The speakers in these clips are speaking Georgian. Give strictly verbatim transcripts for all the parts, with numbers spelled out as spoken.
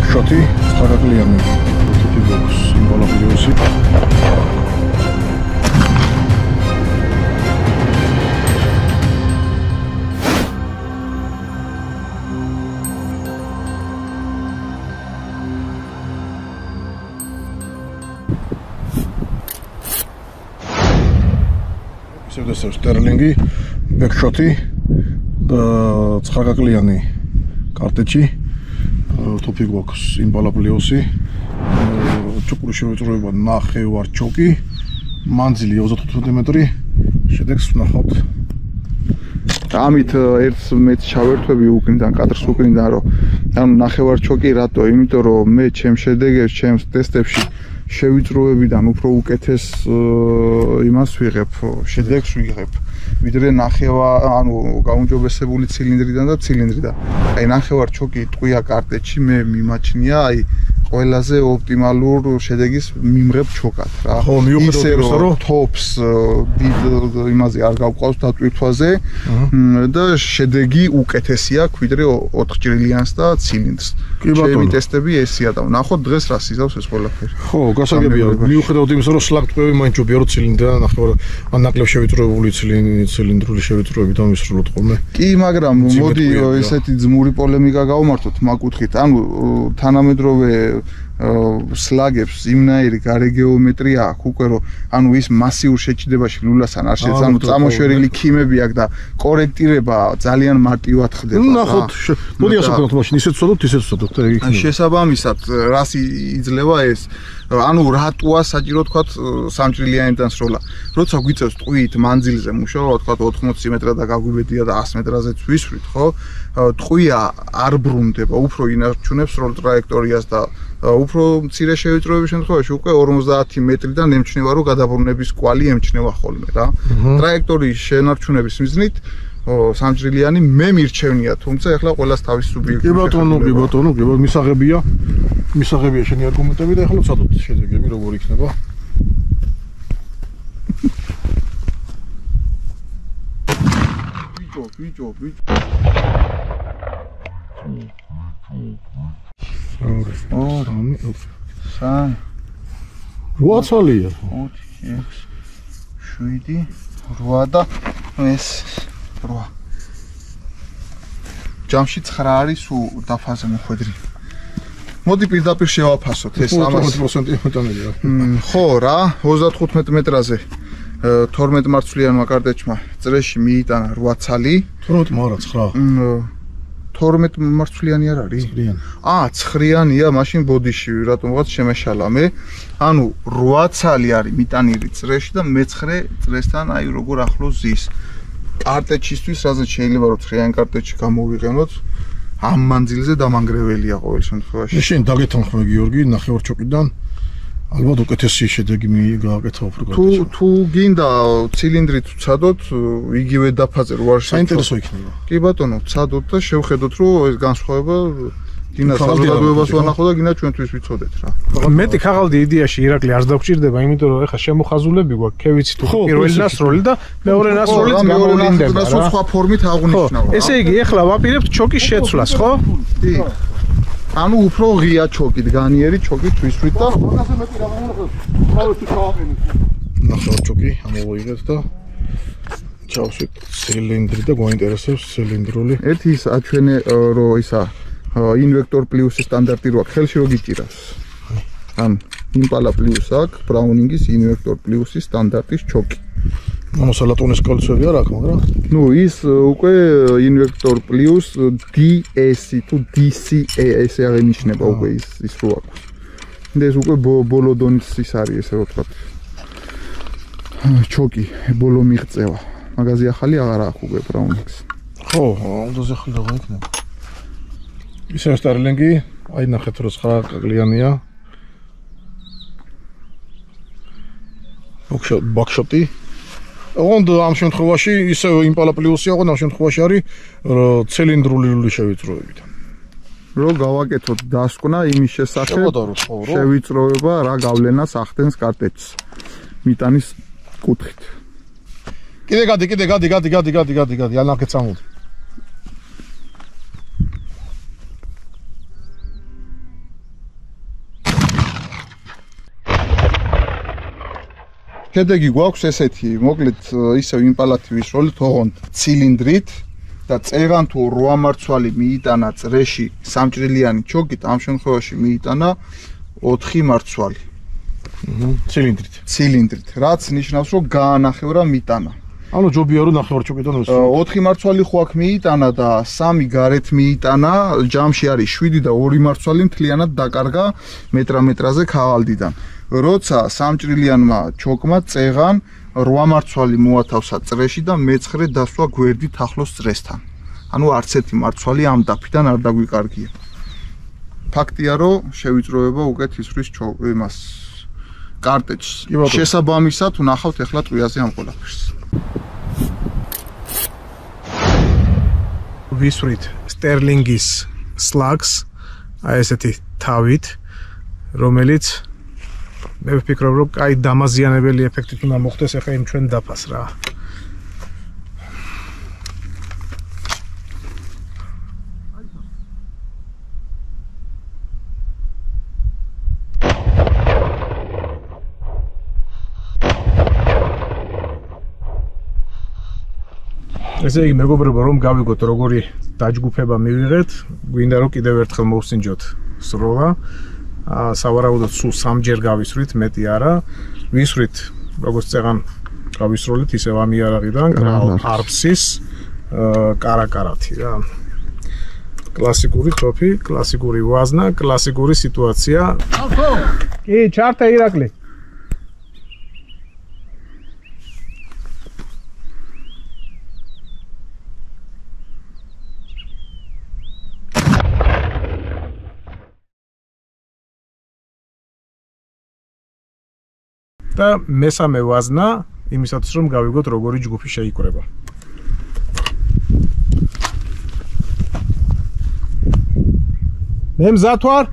ბექშოტი, ცხრაკლიანი ტიპი ბოქს, იმბალაპლიუსი. ისევ სტერლინგი, ბექშოტი და ცხრაკლიანი კარტეჩი. Topic box იმბალაპლიუსი, ჩუქური შევიწროება ნახევარჩოკი, მანძილი ოცდათხუთმეტი მეტრი, შედეგს ვნახავთ. ამით ერთს მეც ჩავერთვები უკრინდან, კადრს უკრინდან, რომ ანუ ნახევარჩოკი რატო? იმიტომ რომ მე ჩემ შედეგებს, ჩემს ტესტებში შევიწროებიდან უფრო უკეთეს იმას ვიღებ, შედეგს ვიღებ. ვიდრე ნახევა, ანუ გაუმჯობესებული ცილინდრიდან და ცილინდრიდან. აი ნახევარჩოკი ტყვია კარტეჩი მე მიმაჩნია, აი ყველაზე ოპტიმალურ შედეგის მიმღებ ჩოკად რა. ხო, მიუხედავად იმისა, რომ თოპს დიდ იმაზე არ გავყავს დატვირთვაზე და შედეგი უკეთესი აქვს ვიდრე ოთხჭრილიანს და ცილინდრს. ჩემი ტესტები ესეა და ვნახოთ დღეს რა სიზავს ეს ყველაფერი. ხო, გასაგებია. მიუხედავად იმისა, რომ სლაგ ტყვევი მაინც ჯობია რომ ცილინდრიდან ნახევარ ან ნაკლებ შევიწროებული ცილინდრული შევიწროებით ამისრულოთ ხოლმე. კი, მაგრამ მოდი ესეთი ძმური პოლემიკა გავმართოთ მაგ კუთხით. ანუ თანამედროვე სლაგებს იმნაირი გარეგეომეტრია აქვს უკვე რომ ანუ ის მასიურ შეჭიდებაში ლულასთან არ შეძ ანუ წამოშვერილი ქიმები აქვს და კორექტირება ძალიან მარტივად ხდება. ნუ ნახოთ, მოდი ასე ვქნათ მაშინ ისეც ვცადოთ, ისეც ვცადოთ და იქნება. შესაბამისად, რას იძლევა ეს? ანუ რატოა საჭირო თქვათ სამჭრილიანიდან სროლა. როცა გვიწევს ტყვიით მანძილზე მუშაობა, თქვათ ოთხმოცი მეტრად და გაგვიბედია და ას მეტრაზეც ვისვრით, ხო? ტყვია არ ბრუნდება, უფრო ინარჩუნებს სრულ ტრაექტორიას და უფრო მცირე შევიწროების შემთხვევაში უკვე ორმოცდაათი მეტრიდან ემჩნევა რომ გადაბრუნების კვალი ემჩნევა ხოლმე რა. ტრაექტორიის შენარჩუნების მიზნით სამჭრილიანი მე მირჩევნია, თუმცა ეხლა ყველას თავის სუბიექტური. კი ბატონო, კი ბატონო, კი ბატონო, მისაღებია. მისაღებია შენი არგუმენტები და ეხლა ვცადოთ შედეგები როგორ იქნება. ბიჭო, ბიჭო, ბიჭო. ორი, სამი, რვაცალია. ოთხი, ექვსი, შვიდი, რვა და ეს რვა. ჯამში ცხრა არის დაფაზე მოხვედრი. მოდი პირდაპირ შევაფასოთ ეს ოცდაოთხ პროცენტი მეტანია. ხო რა, ოცდათხუთმეტ მეტრაზე თორმეტ მარცვლიანმა კარტეჩმა წრეში მიიტანა რვა ცალი. თორმეტ მარა ცხრა. თორმეტ მარცვლიანი არ არის? ცხრიანი. აა, ცხრიანია, მაშინ ბოდიში რატომღაც შემეშალა მე. ანუ რვა ცალი არის მიტანილი წრეში და მეცხრე წრესთან აი როგორ ახლოს ზის. კარტეჩისთვის რაზეც შეიძლება რომ ცხრიანი კარტეჩი გამოვიყენოთ, ამ მანძილზე დამანგრეველია ყოველ შემთხვევაში. შენ დაგეთანხმე გიორგი, ნახევარჩოკიდან ალბათ უკეთესი შედეგი გააკეთა უფრო კარტეჩი. თუ თუ გინდა ცილინდრით ვცადოთ, იგივე დაფაზე რო არ საინტერესო იქნება. კი ბატონო, ვცადოთ და შევხედოთ რომ ეს განსხვავება გინდა საზოგადოებას ვანახო და გინდა ჩვენთვის ვიცოდეთ რა. მეტი ქაღალდი იდეაში ირაკლი არ დაგჭირდება, იმიტომ რომ ეხა შემოხაზულები გვაქვს, ქევიცი თუ პირველი ნასროლი და მეორე ნასროლიც გამოვლინდება რა. რა სხვა ფორმით აღნიშნავ. ესე იგი, ეხლა ვაპირებთ ჩოკის შეცვლას, ხო? კი. ანუ უფრო ღია ჩოკით, განიერი ჩოკით ვისვრით და მაგაზე მეტი რა მომხდეთ. თავი თუ ჩავაყენეთ. ნახევარ ჩოკი ამოვიღეთ და ჩავშვით ცილინდრი და გვაინტერესებს ცილინდრული. ერთი ის აჩვენე რომ ისა ინვექტორ პლუსის სტანდარტი რო აქვს, ხელში რო გიჭირავს. ან იმპალა პლუს აქვს, ბრაუნინგის ინვექტორ პლუსის სტანდარტის ჩოკი. მოსალატონის კოლცები არ აქვს, მაგრამ ნუ ის უკვე ინვექტორ პლუს დი ეს თუ დი სი ესე აღინიშნება უკვე ის ის რო აქვს. და ეს უკვე ბოლო დონის ის არის ესე რო ვთქვათ. ჩოკი ბოლო მიღწევა. მაგაზე ახალი აღარ აქვს უკვე ბრაუნინგს. ხო, ამაზე ახალი აღარ იქნება. ისე სტარლინგი, აი ნახეთ რომ ცხრაკლიანია. ბოქშოტი. ოღონდ ამ შემთხვევაში ისე იმპალა პლუსი აღონ ამ შემთხვევაში არის ცილინდრული შევიწროებით. რო გავაკეთოთ დასკვნა იმის შესახებ, შევიწროება რა გავლენას ახდენს კარტეჩს მიტანის კუთხით. კიდე გადი, კიდე გადი, გადი, გადი, გადი, გადი, გადი, ანახეთ სამოდი. შედეგი გვაქვს ესეთი, მოკლედ ისევ იმპალათი ვისროლით, ოღონდ ცილინდრით და წეღან თუ რვა მარცვალი მიიტანა წრეში სამჭრილიანი ჩოკით, ამ შემთხვევაში მიიტანა ოთხი მარცვალი. ცილინდრით. ცილინდრით, რაც ნიშნავს, რომ გაანახევრა მიტანა. ანუ ჯობია რომ ნახევარ ჩოკიდან მოსულ. ოთხი მარცვალი ხო აქ მიიტანა და სამი გარეთ მიიტანა, ჯამში არის შვიდი და ორი მარცვალი მთლიანად დაკარგა მეტრა-მეტრაზე ქაღალდიდან. როცა სამჭრილიანმა ჩოკმა წეღან რვა მარცვალი მოათავსა წრეში და მეცხრე დასვა გვერდით ახლოს წრესთან. ანუ არც ერთი მარცვალი ამ დაფიდან არ დაგვიკარგია. ფაქტია, რომ შევიწროება უკეთ ისვრის იმას კარტეჯს. შესაბამისად ვნახავთ ახლა ტყვიაზე ამ ყველაფერს. ვისვრით სტერლინგის სლაგს, აი ესეთი თავით, რომელიც მე ვფიქრობ, რომ კაი დამაზიანებელი ეფექტით უნდა მოხდეს ახლა იმ ჩვენ დაფას რა. ესე იგი მეგობრებო, რომ გავიგოთ როგორი დაჯგუფება მივიღეთ, გვინდა რომ კიდევ ერთხელ მოვსინჯოთ სროლა. სავარაუდოდ სულ სამჯერ გავისვრით, მეტი არა. ვისვრით, როგორც წეგან გავისროლით, ისევ ამ იარაღიდან, არფსის კარაკარათი რა. კლასიკური თოფი, კლასიკური ვაზნა, კლასიკური სიტუაცია. კი, ჩარტა ირაკლი. და მესამე ვაზნა იმისათვის რომ გავიგოთ როგორი ჯგუფი შეიკრება. მე მზად ვარ?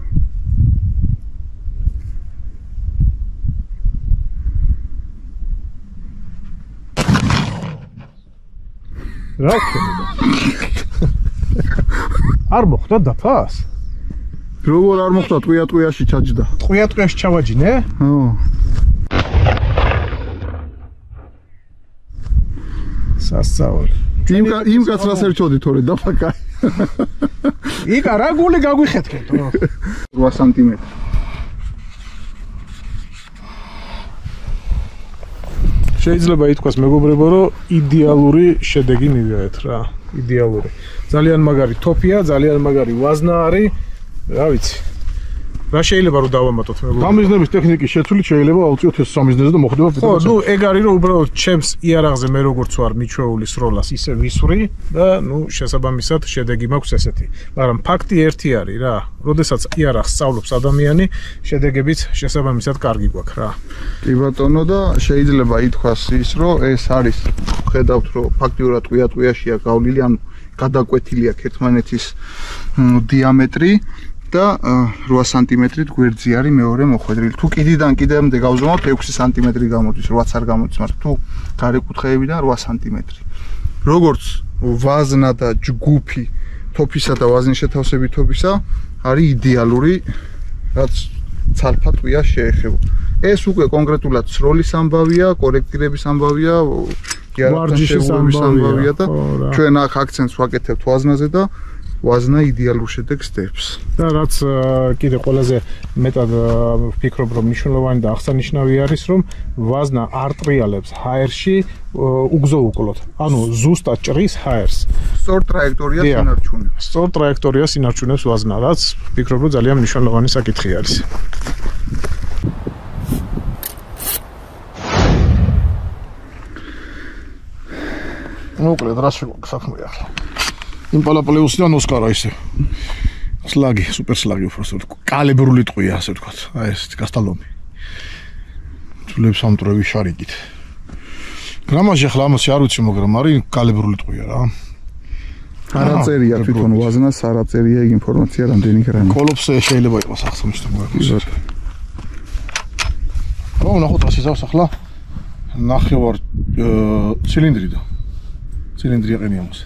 რა ხდება? არ მოხდა დაფას? როგორ არ მოხდა, ტყვია-ტყვიაში ჩაჯდა. ტყვია-ტყვიაში ჩავაჯინე? ხო. სასწაული. იმ იმ კაცს ერჩოდი თორე დაფაკა. იკა რა გული გაგვიხეთქეთო. რვა სანტიმეტრი. შეიძლება ითქვას მეგობრებო, რომ იდეალური შედეგი მივიღეთ რა. იდეალური. ძალიან მაგარი თოფია, ძალიან მაგარი ვაზნა არის. რა ვიცი. რა შეიძლება რომ დავამატოთ მეგობრებო? სამიზნების ტექნიკის შეცვლით შეიძლება ავწიოთ ეს სამიზნეზე და მოხდება ხო, ნუ ეგ არის რომ უბრალოდ ჩემს იარაღზე მე როგორც ვარ მიჩვეული სროლას ისე ვისვრი და ნუ შესაბამისად შედეგი მაქვს ესეთი. მაგრამ ფაქტი ერთი არის რა. როდესაც იარაღს სწავლობს ადამიანი, შედეგებიც შესაბამისად კარგი გვაქვს რა. კი ბატონო და შეიძლება ითქვას ის რომ ეს არის ხედავთ რომ ფაქტიურად ტყვია-ტყვიაშია გავლილი, ანუ გადაკვეთილი აქვს ერთმანეთის დიამეტრი. და რვა სანტიმეტრით გვერდზე არის მეორე მოხვედრილი. თუ კიდიდან კიდემდე გავზომავთ ექვსი სანტიმეტრი გამოდის, რვაც არ გამოდის, მაგრამ თუ გარეკუთხეებიდან რვა სანტიმეტრი. როგორც ვაზნა და ჯგუფი თოფისა და ვაზნის შეთავსებითობისა არის იდეალური, რაც ცალფა ტყვია შეეხება. ეს უკვე კონკრეტულად სროლის ამბავია, კორექტირების ამბავია, ვარჯიშის ამბავია და ჩვენ აქ აქცენტს ვაკეთებთ ვაზნაზე და ვაზნა იდეალურ შედეგს დებს. და რაც კიდე ყველაზე მეტად ვფიქრობ რომ მნიშვნელოვანი და აღსანიშნავი არის რომ ვაზნა არ ტრიალებს ჰაერში უგზოუკლოდ. ანუ ზუსტად ჭრის ჰაერს. სწორ ტრაექტორიას ინარჩუნებს. სწორ ტრაექტორიას ინარჩუნებს ვაზნა, რაც ვფიქრობ რომ ძალიან მნიშვნელოვანი საკითხი არის. მოკლედ რა შეგვაქვს საქმე ახლა. იმპალა პლეუსიდან ოსკარა ისე. სლაგი, სუპერ სლაგი უბრალოდ კალიბრული ტყვია, ასე ვთქვათ. აი ეს კასტალომი. თულებს ამტრევი შარიკით. გრამაჟი ახლა ამასი არ ვიცი, მაგრამ არის კალიბრული ტყვია რა. არაწერია თვითონ ვაზნას, არაწერია ეგ ინფორმაცია რამდენი გრამი. კოლოფს შეიძლება იყოს აღსანიშნავი. ო, ნახოთ რა სიზავს ახლა. ნახევარ ცილინდრი და ცილინდრი აყენია მას.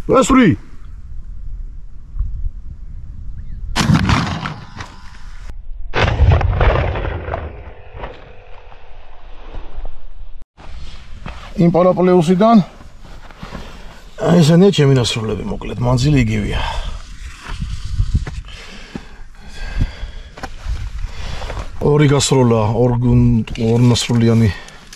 ვესვრი იმპალა პლეუსიდან ესენია ჩემი ნასროლები მოკლედ მანძილი იგივეა ორი გასროლა ორ ორ ნასროლიანი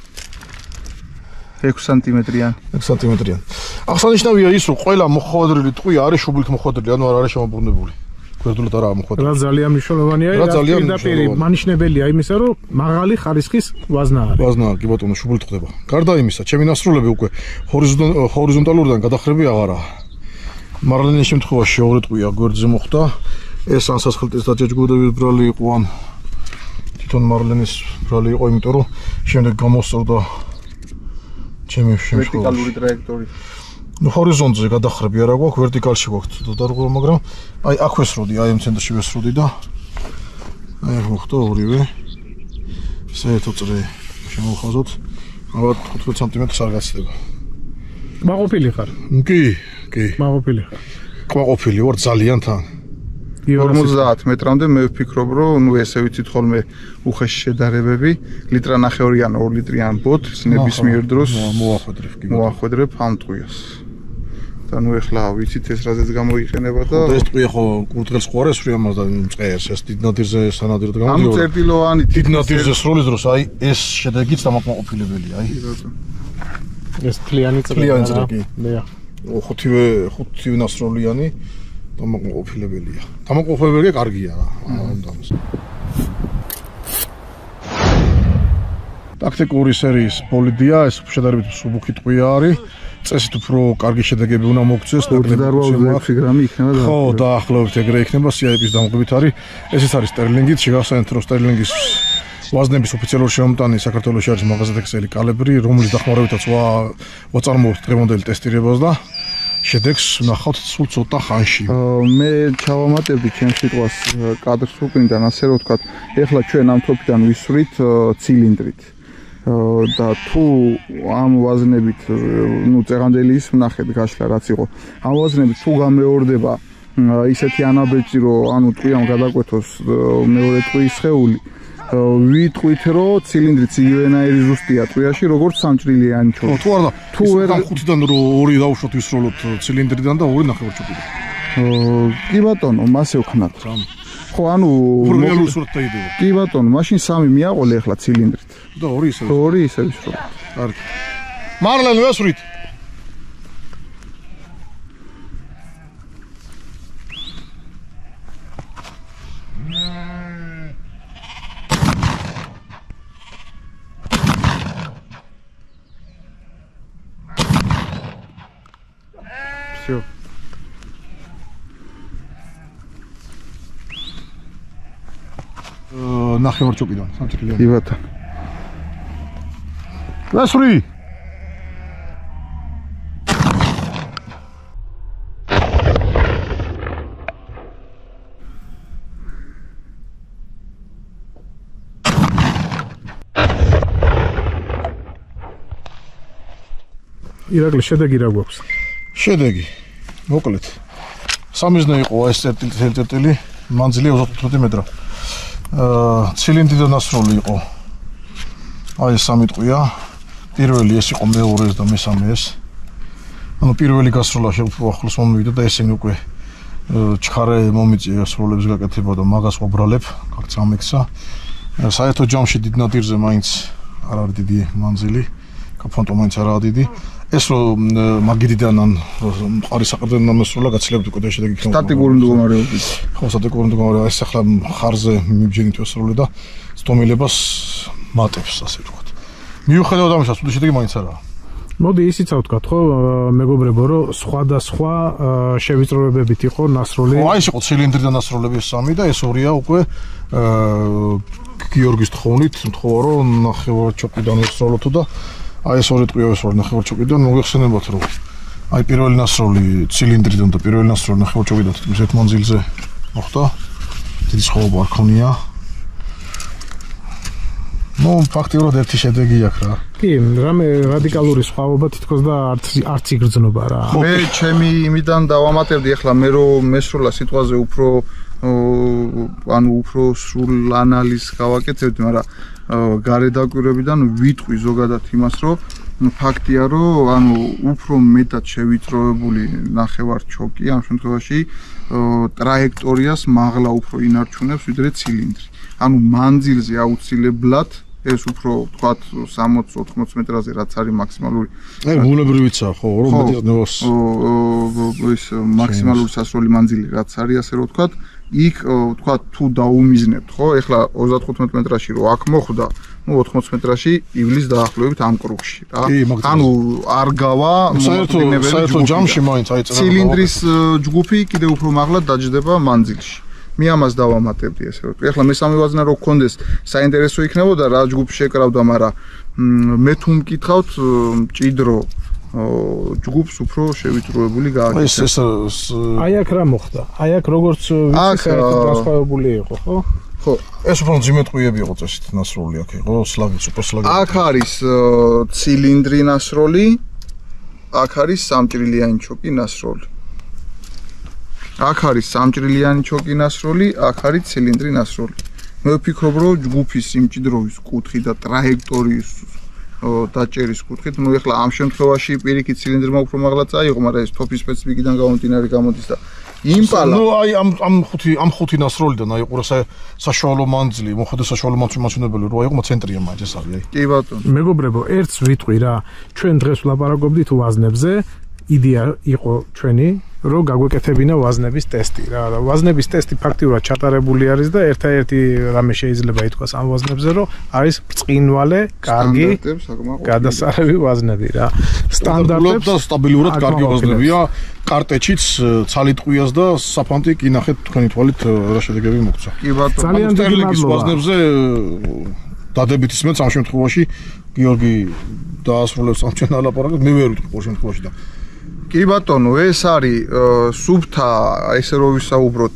ექვსი სანტიმეტრიანი ექვსი სანტიმეტრიანი აღსანიშნავია ის რომ ყველა მოხვედრილი ტყვია არის შუბლით მოხვედრილი ანუ არ არის შემობრუნებული გვერდულად არაა მოხვედრილი რა ძალიან მნიშვნელოვანია რა ძალიან პირდაპირ მანიშნებელია იმისა რომ მაღალი ხარისხის ვაზნა არის ვაზნა კი ბატონო შუბლით ხდება გარდა იმისა ჩემი ნასროლები უკვე ჰორიზონტალურიდან გადახრები აღარაა მარლენის შემთხვევაში ორი ტყვია გვერდზე მოხვდა ეს ანსასხლტის დაჯაჯგუდების ბრალი იყო ან თვითონ მარლენის ბრალი იყო იმიტომ რომ შემდეგ გამოსწორდა ჩემი შემთხვევაში ვერტიკალური ტრაექტორი ну ჰორიზონტზე გადახრები არა გვაქვს ვერტიკალში გვაქვს დარღვევა მაგრამ აი აქ ვესროდი აი ამ ცენტრში ვესროდი და აი აქ მოხდა ორივე საერთო წრე შემოვხაზოთ ალბათ თხუთმეტ სანტიმეტრს არ გაცდება მაყოფილი ხარ კი კი მაყოფილი ხარ ყვაყოფილი ვარ ძალიან თან ორმოცდაათ მეტრამდე მე ვფიქრობ რომ ნუ ესე ვიცით ხოლმე უხეში შედარებები ლიტრა ნახევრიან ორ ლიტრიან ბოთლს ნებისმიერ დროს მოახვედრებ კი მოახვედრებ ამ ტყვიას და ნუ ეხლა ვიცით ეს რაზეც გამოიყენება და ეს ტყვია ხო კურდღელს ხო არის სვრი ამას და მწყერს ეს დიდ ნადირზე სანადიროდ გამოდიოდა ანუ წერტილოვანი დიდ ნადირზე სროლის დროს აი ეს შედეგიც დამაკმაყოფილებელია აი ეს თლიანი წრე თლიანი წრე კი მეა ხუთივე ხუთივე ნასროლიანი დამაკმაყოფილებელია დამაკმაყოფილებელი კარგია რა ამას ტაქტიკური სერიის ბოლიდია ეს შედარებით მსუბუქი ტყვია არის წესით უფრო კარგი შედეგები უნდა მოგცეს ოცდაოთხ გრამი იქნება და ხო დაახლოებით ეგრე იქნება სი აი პის დამოუკიდებლობით არის ესეც არის სტერლინგით შეგახსენებთ რომ სტერლინგის ვაზნების ოფიციალური შემოტანი საქართველოში არის მაღაზიათექსელი კალიბრი რომლის დახმარებითაც ვაწარმოებთ დღევანდელი ტესტირებას და შედეგს ვნახავთ სულ ცოტა ხანში. მე ჩავამატებდი ჩემს სიტყვას კადრს უკრიდან ასე რომ ვთქვათ, ეხლა ჩვენ ამ თოფიდან ვისვრით ცილინდრით. და თუ ამ ვაზნებით, ну, წეღანდელი ის ვნახეთ გაშლა რაც იყო. ამ ვაზნებით თუ გამეორდება ისეთი ანაბეჭი რომ ანუ ტყვიამ გადაკვეთოს მეორე ტყვის სხეული ვიტყვით რომ ცილინდრიც იგივენაირი ზუსტია ტყვიაში როგორც სამჭრილიანი ჩო. თუ არა თუ ვერ ხუთიდან რო ორი დავუშვათ ვისროლოთ ცილინდრიდან და ორი ნახევარჩუქრიდან. კი ბატონო, მასე ვქნათ. ხო, ანუ რეალური სურათი დაიდება. კი ბატონო, მაშინ სამი მიაყოლე ახლა ცილინდრით. და ორი ისე. ორი ისე ვისროლოთ. კარგი. მარლენ ვესვრით. Всё. ნახევარჩუქრიდან, სამჭრილიანი. კი ბატონო. ვესვრი. ირაკლი შედეგი რა გვაქვს? შედეგი მოკლედ სამიზნე იყო ეს წერტილი მანძილი ოცდაოთხ მეტრა აა ცილინდრიდან ასროლი იყო აი ეს სამი ტყვია პირველი ეს იყო მეორე და მესამე ეს ანუ პირველი გასროლა უფრო ახლოს მომივიდა და ესენი უკვე ჩქარე მომიწია სროლებს გაკეთება და მაგას ვაბრალებ კარგ წამექცა საერთო ჯამში დიდ ნადირზე მაინც არ არის დიდი მანძილი კაფონტო მაინც არაა დიდი ეს რომ მაგიდიდან ან მყარი საყრდენიდან მოსულა გაცილებთ უკვე და შედეგი იქნება სტატიკური მდგომარეობით ხო სტატიკური მდგომარეობა ეს ახლა ხარზე მიბჯენით ვესროლე და სტომილებას მატებს ასე ვთქვათ მიუხედავად ამისა სულ შედეგი მაინც არაა მოდი ისიც ავთქვათ ხო მეგობრებო რომ სხვადასხვა შევიწროებებით იყო ნასროლი ხო აი ეს იყო ცილინდრიდან ნასროლები ეს სამი და ეს ორია უკვე გიორგის თხოვნით მთხოვა რომ ნახევარჩოყიდან ვესროლოთო და აი ეს ორი ტყვია ვესროლე ნახევარჩოყიდან მოგეხსენებათ რომ აი პირველი ნასროლი ცილინდრიდან და პირველი ნასროლი ნახევარჩოყიდან თითქმის ერთ მანძილზე მოხდა დიდი სხვაობა არ ქონია ნუ ფაქტიურად ერთი შედეგი აქვს რა. კი, რამე რადიკალური სხვაობა თითქოს და არც არც იგრძნობა რა. მე ჩემი იმიდან დავამატებდი ახლა მე რომ მესროლა სიტყვაზე უფრო ანუ უფრო სრულ ანალიზს გავაკეთებდი, მაგრამ გარე დაკვირვებიდან ვიტყვი ზოგადად იმას, რომ ფაქტია, რომ ანუ უფრო მეტად შევიწროებული ნახევარ ჩოკი ამ შემთხვევაში ტრაექტორიას მაღლა უფრო ინარჩუნებს ვიდრე ცილინდრი. ანუ მანძილზე აუცილებლად ეს უფრო თქვათ სამოცი ოთხმოცი მეტრაზე რაც არის მაქსიმალური. აი ბუნებრივიცაა ხო, რომ მეტად ნოს ის მაქსიმალური სასროლი მანძილი რაც არის, ასე რომ თქვათ, იქ თქვათ თუ დაუმიზნებთ, ხო? ეხლა ოცდათხუთმეტ მეტრაში რო აქ მოხვდა, ну ოთხმოცი მეტრაში ივლის დაახლოებით ამ კრუგში, რა. ანუ არ გავა მოწინებელი საერთო ჯამში მაინც აიწერა. ცილინდრის ჯგუფი კიდევ უფრო მაღლა დაჯდება მანძილში. მე ამას დავამატებდი ესე რომ. ეხლა მესამე ვაზნა რო გქონდეს, საინტერესო იქნებოდა რა ჯგუფი შეკრავდა, მაგრამ მე თუ მკითხავთ მჭიდრო ჯგუფს უფრო შევიწროებული გააკეთა. ეს ეს აი აქ რა მოხდა? აი აქ როგორც ვიცი საერთოდ განსხვავებული იყო, ხო? ხო, ეს უფრო ძიმეთ ყუიები იყო წესით ნასროლი აქ იყო, სლაგი, სუპერ სლაგი. აქ არის ცილინდრი ნასროლი, აქ არის სამჭრილიანი ჩოკი ნასროლი. აქ არის სამჭრილიანი ჩოკი ნასროლი, აქ არის ცილინდრი ნასროლი. მე ვფიქრობ, რომ ჯგუფის სიმჭიდროვის კუთხით და ტრაექტორიის დაჭერის კუთხით, ну ეხლა ამ შემთხვევაში პირიქით ცილინდრმა უფრო მაღლა წაიღო, მაგრამ ეს თოფის სპეციფიკიდან გამომდინარე გამოდის და იმპალა. ну აი ამ ამ ხუთი ამ ხუთი ნასროლიდან აი ყურა საშუალო მანძილი, მოხდა საშუალო მანძილი მაჩვენებელი რო აიღო ცენტრია მაინც ეს არის აი. კი ბატონო. მეგობრებო, ერთს ვიტყვი რა, ჩვენ დღეს ვლაპარაკობდით ვაზნებზე. იდეა იყო ჩვენი, რომ გაგვეკეთებინა ვაზნების ტესტი რა. ვაზნების ტესტი ფაქტიურად ჩატარებული არის და ერთ-ერთი რამე შეიძლება ითქვას ამ ვაზნებზე, რომ არის ბრწყინვალე, კარგი, გადასარევი ვაზნები რა. სტანდარტებს და სტაბილურად კარგი ვაზნებია. კარტეჩიც ცალიტყვიას და საფანტი კი ნახეთ თქვენი თვალით რა შედეგები მოგცა. კი ბატონო. ძალიან დიდი მადლობა. ვაზნებზე დადებით ისმენთ ამ შემთხვევაში გიორგი დაასრულებს ამ ჩვენ ალაპარაკებს, მე ვერ ვიტყვი ყოველ შემთხვევაში და კი ბატონო, ეს არის სუფთა, ესე რომ ვისაუბროთ,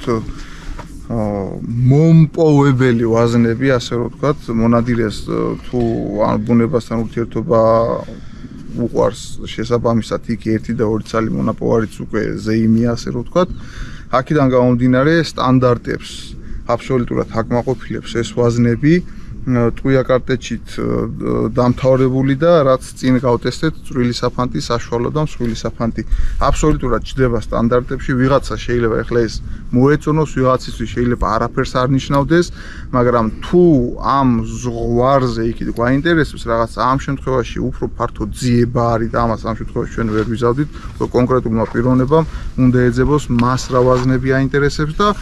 მომპოვებელი ვაზნები, ასე რომ ვთქვათ, მონადირეს თუ ან ბუნებასთან ურთიერთობა უყვარს შესაბამისად იქ ერთი და ორი ცალი მონაპოვარიც უკვე ზეიმია, ასე რომ ვთქვათ. აქედან გამომდინარე სტანდარტებს აბსოლუტურად აკმაყოფილებს ეს ვაზნები. ტყუია კარტეჩით დამთავრებული და რაც წინ გავტესტეთ, წვრილი საფანტი, საშუალო და მსხვილი საფანტი. აბსოლუტურად ჩდება სტანდარტებში, ვიღაცა შეიძლება ეხლა ეს მოეწონოს, ვიღაცისთვის შეიძლება არაფერს არ ნიშნავდეს, მაგრამ თუ ამ ზღვარზე იქით გვაინტერესებს რაღაც ამ შემთხვევაში უფრო ფართო ძიება არის და ამას ამ შემთხვევაში ჩვენ ვერ ვიზავდით, რომ კონკრეტულმა პიროვნებამ უნდა ეძებოს მას რა ვაზნები აინტერესებს და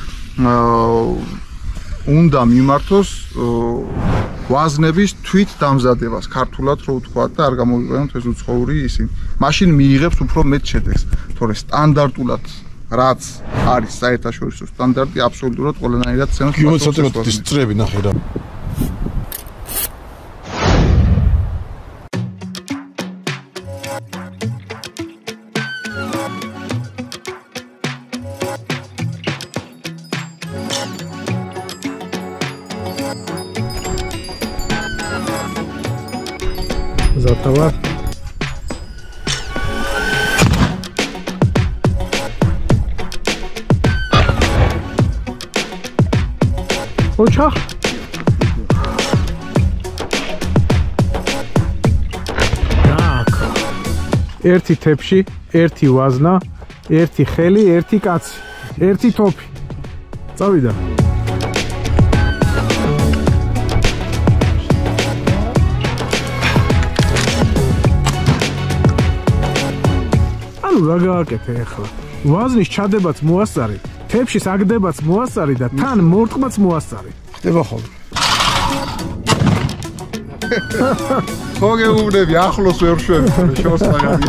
უნდა მიმართოს ვაზნების თვით დამზადებას ქართულად რო ვთქვათ და არ გამოვიყენოთ ეს უცხოური ისინი. მაშინ მიიღებს უფრო მეტ შედეგს, თორე სტანდარტულად რაც არის საერთაშორისო სტანდარტი აბსოლუტურად ყველანაირად ცემს. გიოცოტების წრები ნახე რა. Затова Oçaq Так. ერთი თეფში, ერთი ვაზნა, ერთი ხელი, ერთი კაცი, ერთი თოფი. წავიდა. რა გააკეთე ახლა? ვაზნის ჩადებაც მოასწარი, თეფშის აგდებაც მოასწარი და თან მორტყმაც მოასწარი. ხდება ხოლმე. ხო გეუბნები, ახლოს ვერ შვები, შორს მაგარი.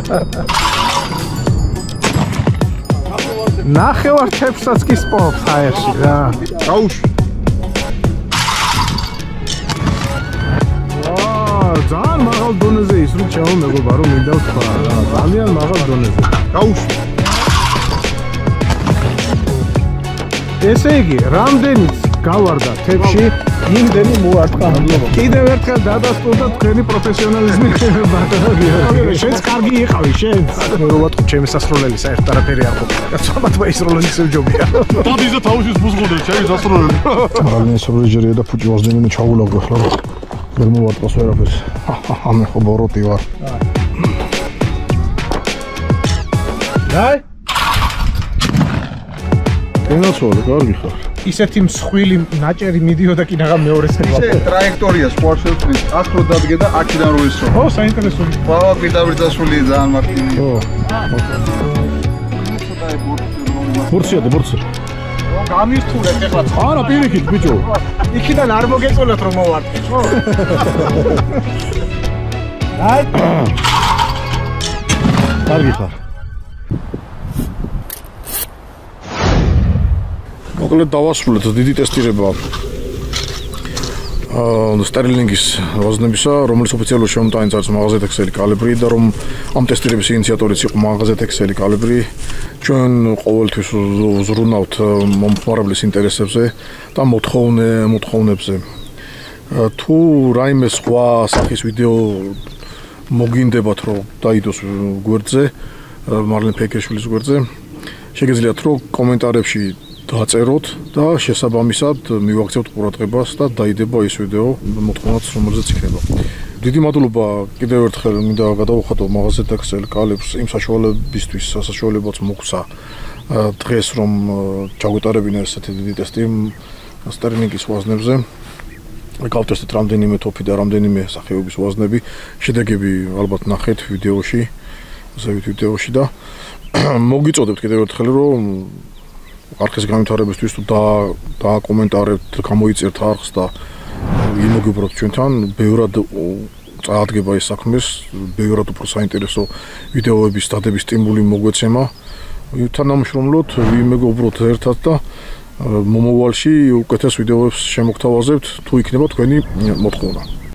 ნახევარ თეფსაც კი სპობს აერში რა. გაუშვი. ძალიან მაღალ დონეზე ისრულ ჩემო მეგობარო, რომ მინდა ვთქვა რა, ძალიან მაღალ დონეზე. გაუშვი. ესე იგი, რამდენიც გავარდა თებში, იმდენი მოარტყა. კიდევ ერთხელ დადასტურდა თქვენი პროფესიონალიზმი ბატონო გიორგი. შენც კარგი იყავი, შენც. რო ვატყო ჩემი სასროლელი საერთოდ არაფერი არ ყოფილა. კაცმათმა ის როლი ისევ ჯობია. დაბიზა თავის ბუზღოდე ჩემი სასროლელი. ძალიან სობრიჯერია და ფუჭი ვაზდენინე ჩაულაგო ახლა. ვერ მოვარტყოს ვერაფერს. ამე ხო ბოროტი ვარ. დაი ენაცვალე, კარგი ხარ. ისეთი მსხვილი ნაჭერი მიდიოდა კი რაღა მეორეს ხება. ისე ტრაექტორია სპორტსელთვის აქ რო დადგე და აქედან რო ისრო. ო, საინტერესოა. ვალა პირდაპირ დასული ძალიან მარტივია. ო. ბურცია და ბურცია. რო გამირთულეთ ეხლა. არა, პირიქით ბიჭო. იქიდან არ მოგეწონათ რომ მოვარტყე, ხო? დაი კარგი ხარ. მოკლედ დავასრულეთ დიდი ტესტირება აა სტერლინგის ვაზნებისა, რომელიც ოფიციალურად შემოტანიძარს მაღაზია ტექსელი კალიბრი და რომ ამ ტესტირების ინიციატორიც იყო მაღაზია ტექსელი კალიბრი. ჩვენ ყოველთვის ვზრუნავთ მომხმარებლის ინტერესებზე და მოთხოვნე მოთხოვნებზე. თუ რაიმე სხვა სახის ვიდეო მოგინდებათ რომ დაიდოს გვერდზე, მარლენ ფეიქერიშვილის გვერდზე, შეგიძლიათ რომ კომენტარებში დაწეროთ და შესაბამისად მივაქცევთ ყურადღებას და დაიდება ის ვიდეო მოთხოვნაც რომელზეც იქნება. დიდი მადლობა კიდევ ერთხელ მინდა გადავუხატო მაღაზია ტექსელი კალიბრს იმ საშუალებისთვის, სასაშუალებაც მოგცა დღეს რომ ჩაგვეტარებინა ესეთი დიდი ტესტი სტერლინგის ვაზნებზე. გავტესტეთ რამდენიმე ტოპი და რამდენიმე სახეობის ვაზნები. შედეგები ალბათ ნახეთ ვიდეოში, ზევით ვიდეოში და მოგიწოდებთ კიდევ ერთხელ რომ არხის განვითარებისთვის თუ და დააკომენტარებთ, გამოიწერთ არხს და იმოგიბროთ ჩვენთან, ბევრად წაადგება ეს საქმეს, ბევრად უფრო საინტერესო ვიდეოების დადების სტიმული მოგვეცემა. თანამშრომლობთ, ვიმეგობროთ ერთად და მომავალში უკეთეს ვიდეოებს შემოგთავაზებთ, თუ იქნება თქვენი მოთხოვნა.